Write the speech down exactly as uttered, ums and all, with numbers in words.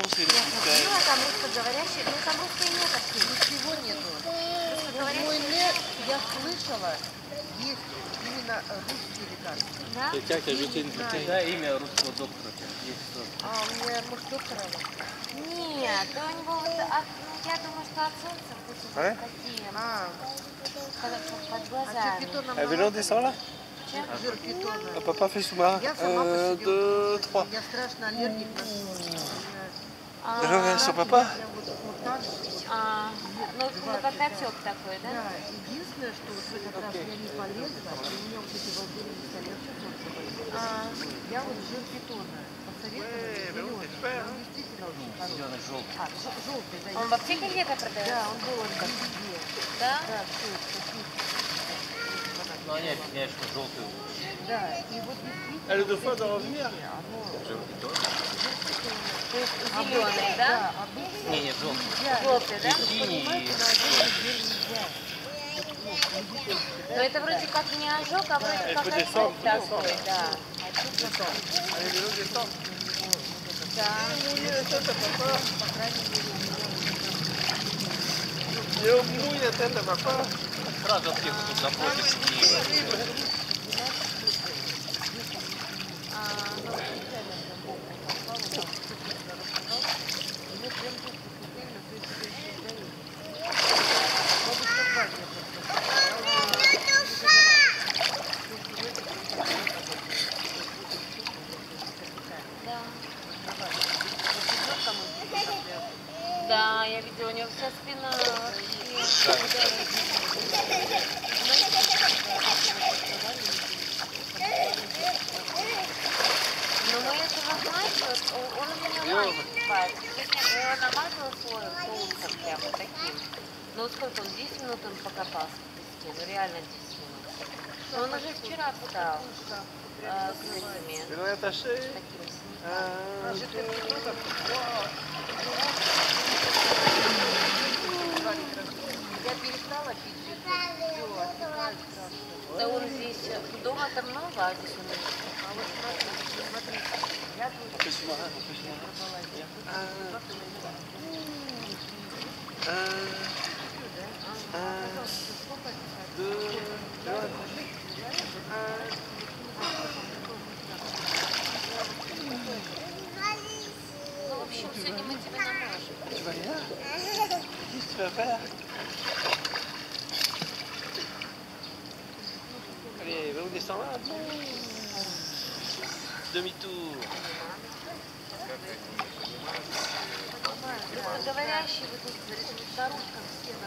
c'est le Ну, там русскоговорящие, ну там русской нет вообще, ничего нету. Мой нет, я слышала, есть именно русские лекарства. Да? Quelqu'un qui a jeté une bouteille. Да, имя русского доктора. Есть тоже. А у меня муж доктора. Нет, у него вот, от, ну, я думаю, что от солнца будет Ouais. такие, А, под, под а глазами. что питоном Un vélo descend là? Чем? жир питона. Ah, papa fait sous-marin. Я сама по Un, себе. deux, вот, trois. Я страшно аллергик на солнце. А, Je regarde sur papa. Прям вот, вот так вот. а, ну, ну, как отек такой, да? Да, единственное, что вот в этот раз я не полезла, и у меня вот эти волдырные стали вообще солнце болит. А, Я вот жир питона посоветовала, зеленый. Он действительно очень хороший. Зеленый, желтый. А, жел- желтый, да. он в аптеке где-то продается? Да, он был как везде. Да? Да, все, такие. Но они объясняют, что желтый. Да, и вот действительно. Elle est deux fois dans l'avenir. Оно, То есть зеленый, да? да, обычно Не, не, желтый. нельзя. Желтый, да? Синий и Понимаете, на один день нельзя. Но это вроде как не ожог, а вроде как отек такой, да. Allez, vélo descend. Да. Il mouille la tête à papa. Сразу аптеку тут напротив Киева. Да, я видела, у него вся спина вообще. Но мы этого знаете, вот он он у меня маленький палец. Я намазала слоем соусом прям вот таким. Ну вот сколько он, десять минут он покопался в песке, ну реально десять минут. Но он уже вчера встал э, с этими, Vélo attaché. такими синяками. Un, deux, trois. Я перестала пить жир. Все, отдыхаю страшно. Да он здесь, дома-то много, а здесь он А вот смотрите, смотрите, я тут On fait sous-marin, on fait sous-marin. Un, un, deux, Ну, в общем, сегодня мы тебе наможем. Tu vas bien? Qu'est-ce que tu vas faire? Allez, vélo descend là. Demi-tour. Русскоговорящие вот эти старушкам все